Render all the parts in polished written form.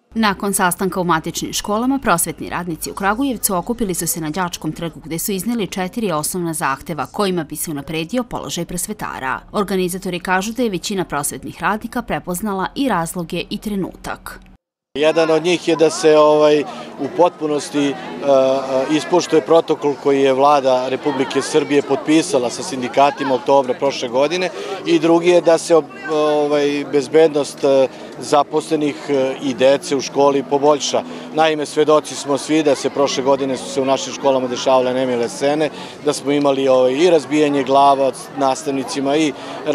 Nakon sastanka u matičnim školama, prosvetni radnici u Kragujevcu okupili su se na Đačkom trgu gde su izneli 4 osnovna zahteva kojima bi se unapredio položaj prosvetara. Organizatori kažu da je većina prosvetnih radnika prepoznala i razloge i trenutak. Jedan od njih je da se u potpunosti ispoštuje protokol koji je Vlada Republike Srbije potpisala sa sindikatima oktobra prošle godine i drugi je da se bezbednost zaposlenih i dece u školi poboljša. Naime, svedoci smo svi da se prošle godine su se u našim školama dešavale nemile scene, da smo imali i razbijanje glava od nastavnicima i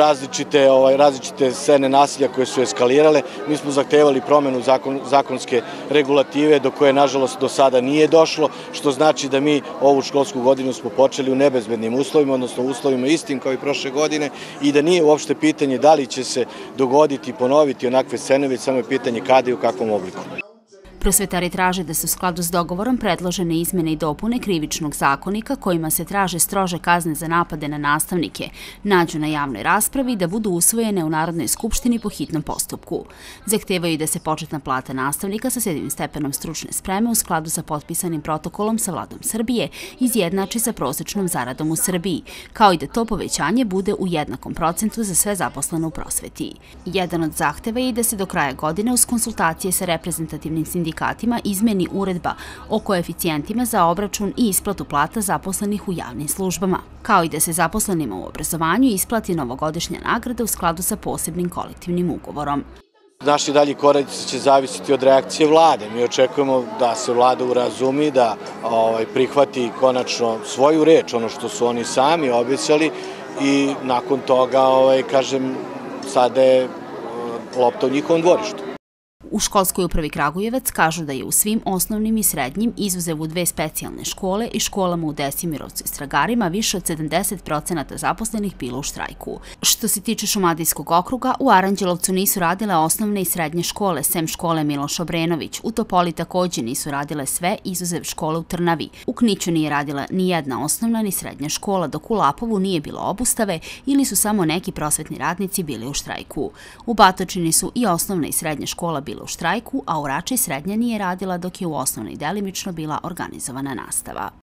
različite scene nasilja koje su eskalirale. Mi smo zahtevali promenu zakonske regulative do koje, nažalost, do sada nije došlo, što znači da mi ovu školsku godinu smo počeli u nebezbednim uslovima, odnosno uslovima istim kao i prošle godine i da nije uopšte pitanje da li će se dogoditi i ponoviti onakve scene, već samo je pitanje kada i u kakvom obliku. Prosvetari traže da se u skladu s dogovorom predložene izmene i dopune Krivičnog zakonika kojima se traže strože kazne za napade na nastavnike nađu na javnoj raspravi i da budu usvojene u Narodnoj skupštini po hitnom postupku. Zahtevaju i da se početna plata nastavnika sa 7. stepenom stručne spreme u skladu sa potpisanim protokolom sa Vladom Srbije izjednači sa prosečnom zaradom u Srbiji, kao i da to povećanje bude u jednakom procentu za sve zaposlene u prosveti. Jedan od zahteva je i da se do kraja godine uz konsultacije sa reprezentativnim sindikatima izmeni uredba o koeficijentima za obračun i isplatu plata zaposlenih u javnim službama, kao i da se zaposlenima u obrazovanju isplati novogodišnja nagrada u skladu sa posebnim kolektivnim ugovorom. Naši dalji koraci će zavisiti od reakcije Vlade. Mi očekujemo da se Vlada urazumi, da prihvati konačno svoju reč, ono što su oni sami obećali i nakon toga, kažem, sada je lopta u njihovom dvorištu. U školskoj upravi Kragujevac kažu da je u svim osnovnim i srednjim, izuzev u 2 specijalne škole i školama u Desimirovcu i Stragarima, više od 70% zaposlenih bilo u štrajku. Što se tiče Šumadijskog okruga, u Aranđelovcu nisu radile osnovne i srednje škole, sem škole Miloš Obrenović. U Topoli takođe nisu radile sve, izuzev škole u Trnavi. U Kniću nije radila ni jedna osnovna ni srednja škola, dok u Lapovu nije bilo obustave ili su samo neki prosvetni radnici bili u štrajku. U Batočini su i osnovna i srednja škola bile u štrajku, a u Rači srednja nije radila dok je u osnovnoj delimično bila organizovana nastava.